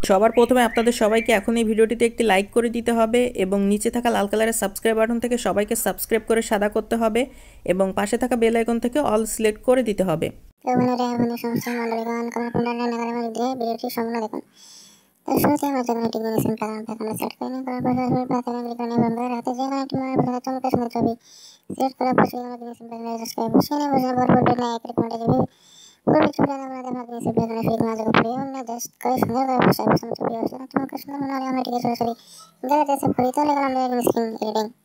সবার প্রথমে আপনাদের সবাইকে এখন এই ভিডিওটিতে একটি লাইক করে দিতে হবে এবং নিচে থাকা লাল কালারের সাবস্ক্রাইব বাটন থেকে সবাইকে সাবস্ক্রাইব করে সাদা করতে হবে এবং পাশে থাকা বেল আইকন থেকে অল সিলেক্ট করে দিতে হবে। ভিডিওটি সম্পূর্ণ দেখুন। তো শুরুতে আমরা যখন একটি গ্রিন স্ক্রিন প্যাটার্ন সেট করে নিই, করার পর প্যাটার্ন ক্লিক করে নভেম্বরের হাতে যে কোনো একটি মনে পছন্দের চমৎকার সুন্দর ছবি সিলেক্ট করার পর সেখানে গ্রিন স্ক্রিন প্যাটার্ন অ্যাডজাস্ট করে বসিয়ে নিয়ে বসে বড় বড় না এক রেকমেন্ডে যাবে পুরো ছবিটা আমরা দেখো গ্রিন স্ক্রিন প্যাটার্নে ফিট না জায়গা পড়ে আমরা জাস্ট করে সুন্দর করে বসাই বসানো ছবি আসলে চমৎকার সুন্দর মনে হলে আমরা এটিকে সরাসরি জায়গাতে সেভ করি। তাহলে আমরা গ্রিন স্ক্রিন এডিটিং